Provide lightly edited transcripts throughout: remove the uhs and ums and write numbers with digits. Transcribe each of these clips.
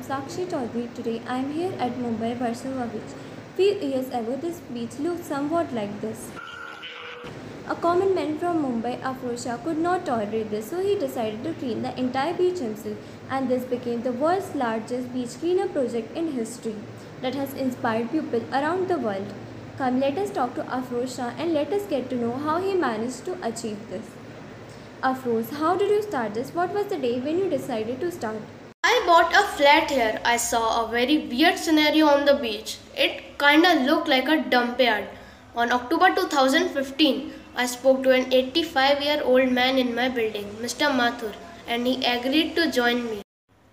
Sakshi Chaudhary. Today I am here at Mumbai Versova Beach. Few years ago this beach looked somewhat like this. A common man from Mumbai, Afroz Shah, could not tolerate this, so he decided to clean the entire beach himself, and this became the world's largest beach cleanup project in history that has inspired people around the world. Come, let us talk to Afroz Shah and let us get to know how he managed to achieve this. Afroz, how did you start this? What was the day when you decided to start? I bought a flat here. I saw a very weird scenario on the beach. It kinda looked like a dump yard. On October 2015, I spoke to an 85-year-old man in my building, Mr. Mathur, and he agreed to join me.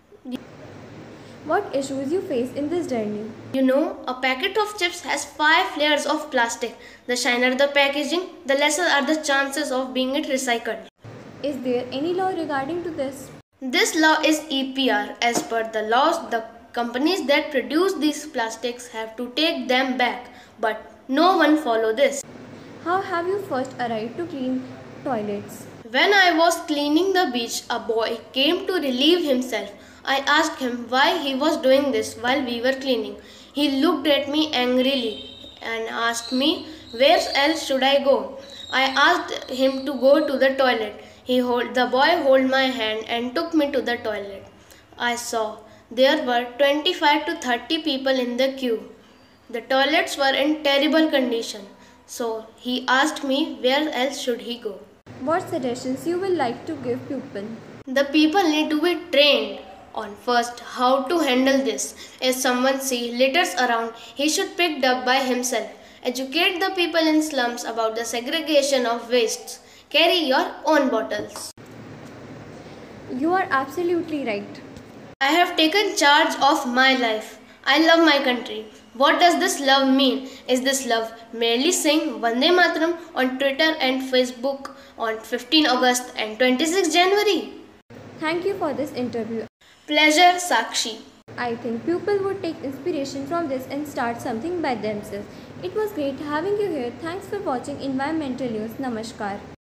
What issues you face in this journey? You know, a packet of chips has 5 layers of plastic. The shiner the packaging, the lesser are the chances of being it recycled. Is there any law regarding to this? This law is EPR. As per the laws, the companies that produce these plastics have to take them back, but no one follow this. How have you first arrived to clean toilets? When I was cleaning the beach, a boy came to relieve himself. I asked him why he was doing this while we were cleaning. He looked at me angrily and asked me, where else should I go? I asked him to go to the toilet. The boy held my hand and took me to the toilet. I saw there were 25 to 30 people in the queue. The toilets were in terrible condition. So he asked me where else should he go. What suggestions you will like to give people? The people need to be trained on first how to handle this. If someone sees litters around, he should pick it up by himself. Educate the people in slums about the segregation of wastes. Carry your own bottles. You are absolutely right. I have taken charge of my life. I love my country. What does this love mean? Is this love merely saying Vande Mataram on Twitter and Facebook on 15 August and 26 January? Thank you for this interview. Pleasure, Sakshi. I think people would take inspiration from this and start something by themselves. It was great having you here. Thanks for watching Environmental News. Namaskar.